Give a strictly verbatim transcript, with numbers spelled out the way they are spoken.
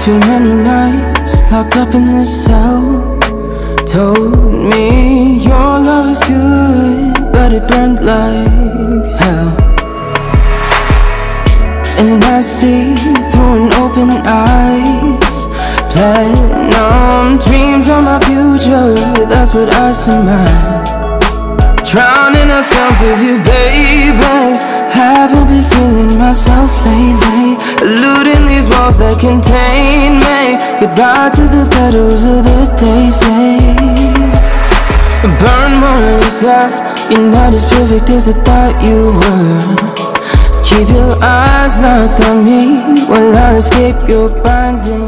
Too many nights locked up in this cell told me your love is good, but it burned like hell. And I see through an open eyes, platinum dreams of my future, that's what I surmise. Drowning out sounds of you, baby. Haven't been feeling myself lately, eluding these walls that contain me. Goodbye to the petals of the daisy. Burn Mona Lisa, you're not as perfect as I thought you were. Keep your eyes locked on me while I escape your binding.